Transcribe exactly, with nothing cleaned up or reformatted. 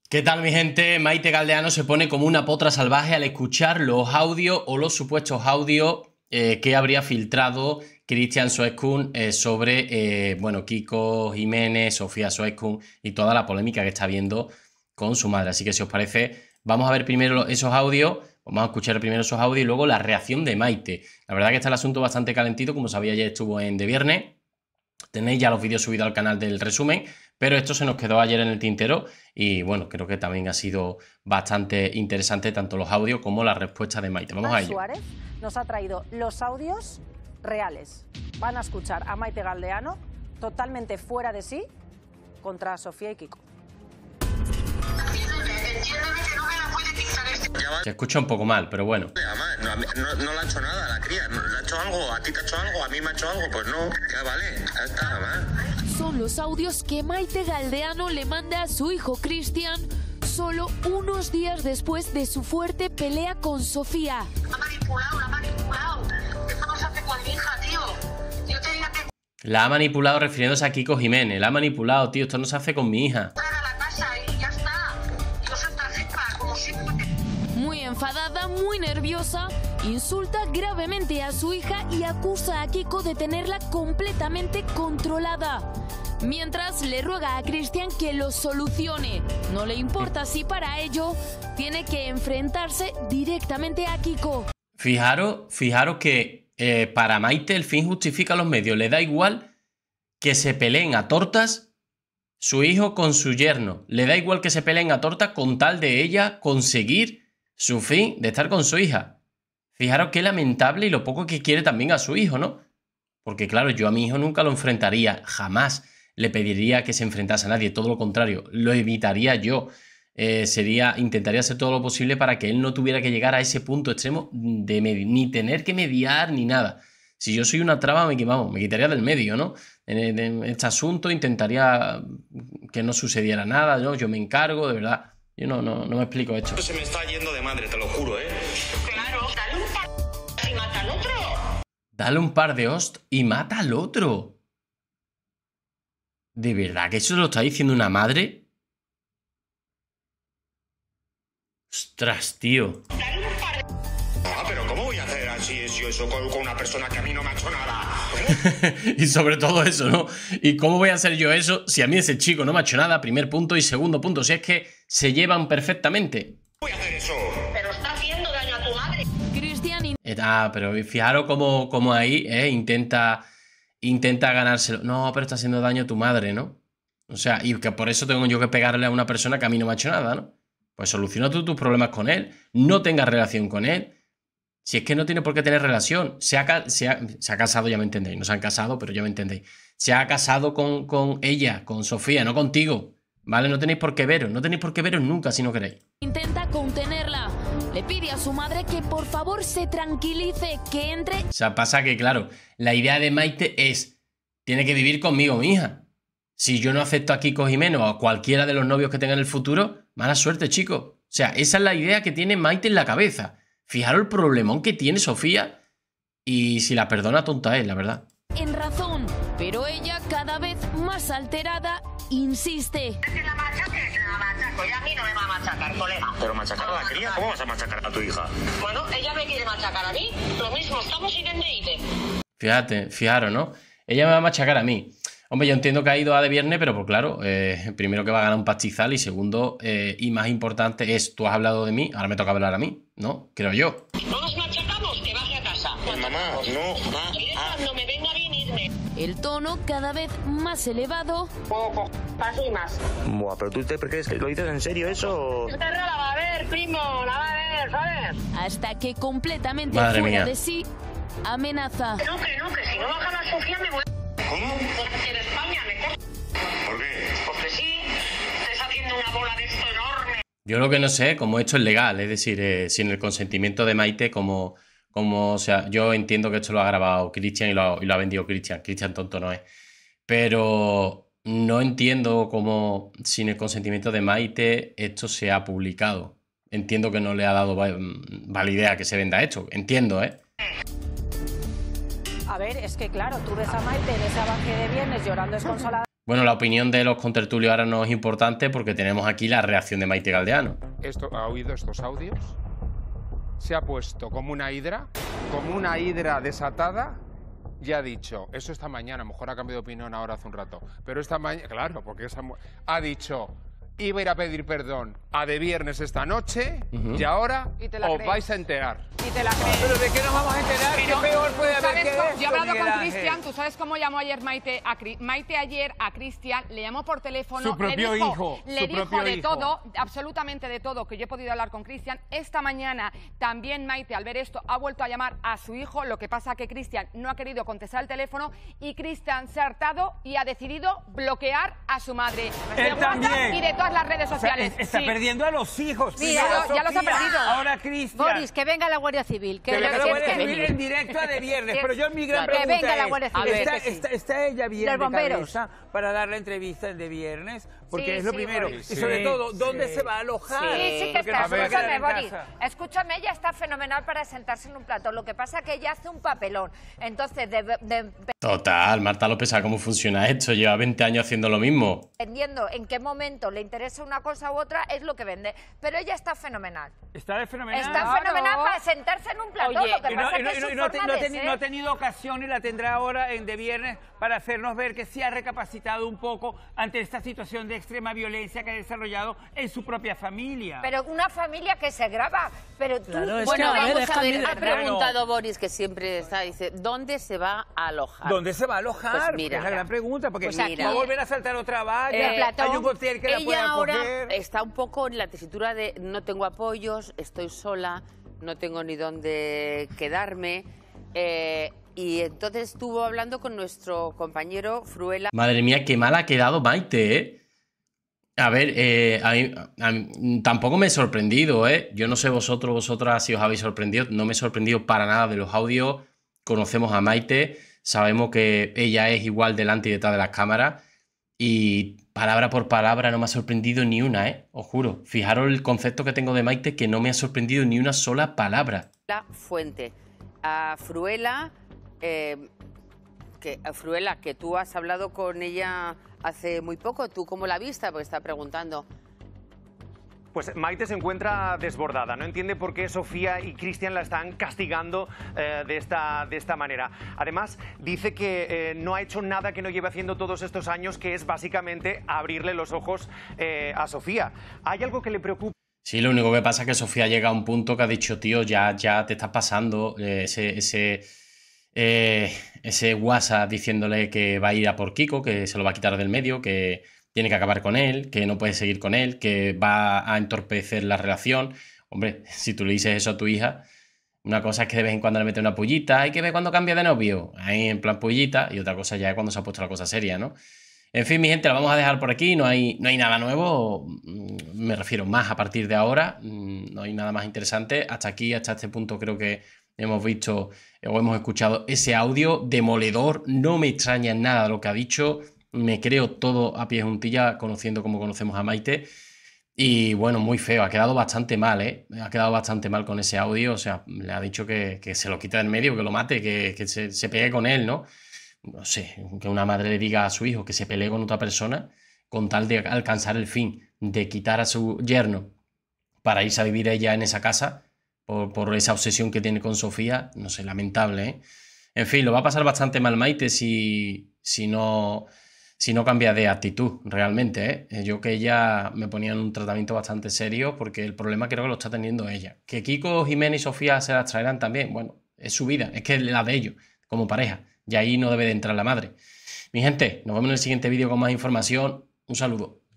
¿Qué tal, mi gente? Maite Galdeano se pone como una potra salvaje al escuchar los audios o los supuestos audios eh, que habría filtrado Christian Soeskun eh, sobre eh, bueno, Kiko Jiménez, Sofía Soeskun y toda la polémica que está habiendo con su madre. Así que si os parece, vamos a ver primero esos audios, vamos a escuchar primero esos audios y luego la reacción de Maite. La verdad que está el asunto bastante calentito, como sabía, ayer estuvo en De Viernes. Tenéis ya los vídeos subidos al canal del resumen, pero esto se nos quedó ayer en el tintero y bueno, creo que también ha sido bastante interesante tanto los audios como la respuesta de Maite. Vamos a ello. Suárez nos ha traído los audios reales. Van a escuchar a Maite Galdeano totalmente fuera de sí contra Sofía y Kiko. Se escucha un poco mal, pero bueno. No, no, no le ha hecho nada a la cría, no, le ha hecho algo, a ti te ha hecho algo, a mí me ha hecho algo, pues no, ya vale, ya está, mamá. Son los audios que Maite Galdeano le manda a su hijo Christian solo unos días después de su fuerte pelea con Sofía. La ha manipulado, la ha manipulado. Esto no se hace con mi hija, tío. Yo tenía que... La ha manipulado refiriéndose a Kiko Jiménez. La ha manipulado, tío, esto no se hace con mi hija. a la casa y ya está. Yo soy tarjeta, como siempre. Muy enfadada, muy nerviosa, insulta gravemente a su hija y acusa a Kiko de tenerla completamente controlada. Mientras le ruega a Christian que lo solucione. No le importa si para ello tiene que enfrentarse directamente a Kiko. Fijaros, fijaros que eh, para Maite el fin justifica los medios. Le da igual que se peleen a tortas su hijo con su yerno. Le da igual que se peleen a tortas con tal de ella conseguir su fin de estar con su hija. Fijaros qué lamentable y lo poco que quiere también a su hijo, ¿no? Porque claro, yo a mi hijo nunca lo enfrentaría, jamás le pediría que se enfrentase a nadie, todo lo contrario, lo evitaría yo. Eh, sería, intentaría hacer todo lo posible para que él no tuviera que llegar a ese punto extremo de ni tener que mediar ni nada. Si yo soy una traba, me, vamos, me quitaría del medio, ¿no? En, en este asunto intentaría que no sucediera nada, ¿no? Yo me encargo, de verdad. Yo no, no, no me explico esto. Esto se me está yendo de madre, te lo juro, ¿eh? Claro, dale un par y mata al otro. Dale un par de host y mata al otro. ¿De verdad que eso lo está diciendo una madre? Ostras, tío. Dale un par de... Ah, pero ¿cómo voy a hacer así eso con, con una persona que a mí no me ha hecho nada? Y sobre todo eso, ¿no? ¿Y cómo voy a hacer yo eso si a mí ese chico no me ha hecho nada? Primer punto. Y segundo punto, si es que se llevan perfectamente. Voy a hacer eso. Pero está haciendo daño a tu madre. Christian Ah, pero fijaros cómo, cómo ahí eh, intenta, intenta ganárselo. No, pero está haciendo daño a tu madre, ¿no? O sea, y que por eso tengo yo que pegarle a una persona que a mí no me ha hecho nada, ¿no? Pues soluciona tú tus problemas con él. No tengas relación con él. Si es que no tiene por qué tener relación. Se ha, se ha, se ha casado, ya me entendéis. No se han casado, pero ya me entendéis. Se ha casado con, con ella, con Sofía, no contigo. ¿Vale? No tenéis por qué veros. No tenéis por qué veros nunca si no queréis. intenta contenerla. Le pide a su madre que por favor se tranquilice, que entre... O sea, pasa que, claro, la idea de Maite es, tiene que vivir conmigo mi hija. Si yo no acepto a Kiko Jiménez o a cualquiera de los novios que tenga en el futuro, mala suerte, chicos. O sea, esa es la idea que tiene Maite en la cabeza. Fijaros el problemón que tiene Sofía y si la perdona, tonta es, la verdad. En razón, pero ella cada vez más alterada insiste. Que la machaques, la machaco. Y a mí no me va a machacar, colega. Pero machacar a la cría, ¿cómo vas a machacar a tu hija? Bueno, ella me quiere machacar a mí. Lo mismo, estamos sin endeite. Fíjate, fijaros, ¿no? Ella me va a machacar a mí. Hombre, yo entiendo que ha ido a De Viernes, pero pues claro, eh, primero que va a ganar un pastizal y segundo, eh, y más importante es, tú has hablado de mí, ahora me toca hablar a mí, ¿no? Creo yo. No nos machacamos, que baje a casa. Pues mamá, no, ma, Y ah. cuando me venga bien irme. El tono cada vez más elevado. Poco, paso y más. Buah, pero tú te crees que lo dices en serio eso. Esta la va a ver, primo, la va a ver, ¿sabes? Hasta que completamente Madre fuera mía. de sí, amenaza. Que no, que no, que si no baja la Sofía me voy. ¿Cómo? Porque en España me coge. ¿Por qué? Porque sí, estás haciendo una bola de esto enorme. Yo lo que no sé, como esto es legal, es decir, eh, sin el consentimiento de Maite, como, como, o sea, yo entiendo que esto lo ha grabado Christian y lo, ha- y lo ha vendido Christian. Christian tonto no es. Pero no entiendo cómo sin el consentimiento de Maite esto se ha publicado. Entiendo que no le ha dado va- validez a que se venda esto. Entiendo, ¿eh? A ver, es que claro, tú ves a Maite en ese avance de viernes llorando desconsolada. Bueno, la opinión de los contertulios ahora no es importante porque tenemos aquí la reacción de Maite Galdeano. Esto, ¿ha oído estos audios? Se ha puesto como una hidra, como una hidra desatada, y ha dicho, eso esta mañana, a lo mejor ha cambiado de opinión ahora hace un rato, pero esta mañana, claro, porque esa, ha dicho, iba a ir a pedir perdón a De Viernes esta noche, uh-huh. y ahora y os crees. vais a enterar. Y te la crees. ¿Pero de qué nos vamos a enterar? Pero, ¿Qué peor puede haber que cómo, esto, yo he hablado Miguel con Ángel? Cristian, ¿tú sabes cómo llamó ayer Maite? A, Maite ayer a Cristian, le llamó por teléfono. Su propio le dijo, hijo. Le su dijo propio de hijo. todo, absolutamente de todo, que yo he podido hablar con Cristian. Esta mañana también Maite, al ver esto, ha vuelto a llamar a su hijo. Lo que pasa que Cristian no ha querido contestar el teléfono y Cristian se ha hartado y ha decidido bloquear a su madre. Él de WhatsApp también. y de todas las redes sociales. O sea, está sí. perdiendo a los hijos. Sí, Primero ya lo- ya los ha Sofía, perdido. Ahora Cristian. Boris, que venga la Guardia Civil. Que, Que venga la que- Guardia que- Civil en directo a De Viernes. Pero yo mi gran Que pregunta venga la es, Guardia Civil. ¿está, Que sí. está, está ella bien Los de bomberos. cabeza para dar la entrevista el De Viernes? Porque Sí, es lo sí, primero. Boris. Y sobre Sí, todo, ¿dónde sí. se va a alojar? Sí, sí que Porque está. no se va a quedar Escúchame, en Boris. casa. Escúchame, ella está fenomenal para sentarse en un plato. Lo que pasa es que ella hace un papelón. Entonces, de, de- Total, Marta López sabe cómo funciona esto. Lleva veinte años haciendo lo mismo. dependiendo en qué momento le interesa una cosa u otra, es lo que vende. Pero ella está fenomenal. Está de fenomenal. Está Claro. fenomenal para sentarse en un plato. Oye, lo que Y no, pasa y no- es que y no- es y su no te- forma no de teni- ser. no ha tenido ocasión y la tendrá ahora en De Viernes para hacernos ver que sí ha recapacitado un poco ante esta situación de extrema violencia que ha desarrollado en su propia familia. Pero una familia que se graba. Pero tú, Claro, es bueno, que, a ver, vamos es a que a ver, mí de ha verdad preguntado. preguntado Boris, que siempre está, dice, ¿dónde se va a alojar? ¿Dónde se va a alojar? Pues Porque mira, es la gran pregunta, porque pues va mira. a volver a saltar otra valla, Eh, hay un hotel que la ella pueda ahora coger. está un poco en la tesitura de no tengo apoyos, estoy sola, no tengo ni dónde quedarme. eh, y entonces estuvo hablando con nuestro compañero Fruela. Madre mía, qué mal ha quedado Maite, ¿eh? A ver, eh, a mí, a mí- tampoco me he sorprendido, ¿eh? Yo no sé vosotros, vosotras si os habéis sorprendido. No me he sorprendido para nada de los audios. Conocemos a Maite, sabemos que ella es igual delante y detrás de las cámaras. Y palabra por palabra no me ha sorprendido ni una, ¿eh? Os juro. Fijaros el concepto que tengo de Maite, que no me ha sorprendido ni una sola palabra. La fuente. A Fruela, eh, que, a Fruela, que tú has hablado con ella hace muy poco, ¿tú cómo la viste? Porque está preguntando. Pues Maite se encuentra desbordada, no entiende por qué Sofía y Cristian la están castigando eh, de, esta, de esta manera. Además, dice que eh, no ha hecho nada que no lleve haciendo todos estos años, que es básicamente abrirle los ojos eh, a Sofía. ¿Hay algo que le preocupa? Sí, lo único que pasa es que Sofía llega a un punto que ha dicho, tío, ya, ya te estás pasando eh, ese, ese, eh, ese WhatsApp diciéndole que va a ir a por Kiko, que se lo va a quitar del medio, que tiene que acabar con él, que no puede seguir con él, que va a entorpecer la relación. Hombre, si tú le dices eso a tu hija, una cosa es que de vez en cuando le mete una pullita, hay que ver cuando cambia de novio, ahí en plan pullita, y otra cosa ya es cuando se ha puesto la cosa seria, ¿no? En fin, mi gente, la vamos a dejar por aquí, no hay, no hay nada nuevo, me refiero más a partir de ahora, no hay nada más interesante. Hasta aquí, hasta este punto creo que hemos visto o hemos escuchado ese audio demoledor, no me extraña nada lo que ha dicho, me creo todo a pie juntilla, conociendo como conocemos a Maite. Y bueno, muy feo, ha quedado bastante mal, ¿eh? Ha quedado bastante mal con ese audio, o sea, le ha dicho que, que se lo quite del medio, que lo mate, que, que se, se pegue con él, ¿no? No sé, que una madre le diga a su hijo que se pelee con otra persona con tal de alcanzar el fin de quitar a su yerno para irse a vivir ella en esa casa por, por esa obsesión que tiene con Sofía, no sé, lamentable, ¿eh? En fin, lo va a pasar bastante mal Maite si, si no... si no cambia de actitud realmente, ¿eh? Yo que ella me ponía en un tratamiento bastante serio porque el problema creo que lo está teniendo ella. Que Kiko, Jimena y Sofía se las traerán también, bueno, es su vida, es que es la de ellos, como pareja, y ahí no debe de entrar la madre. Mi gente, nos vemos en el siguiente vídeo con más información. Un saludo.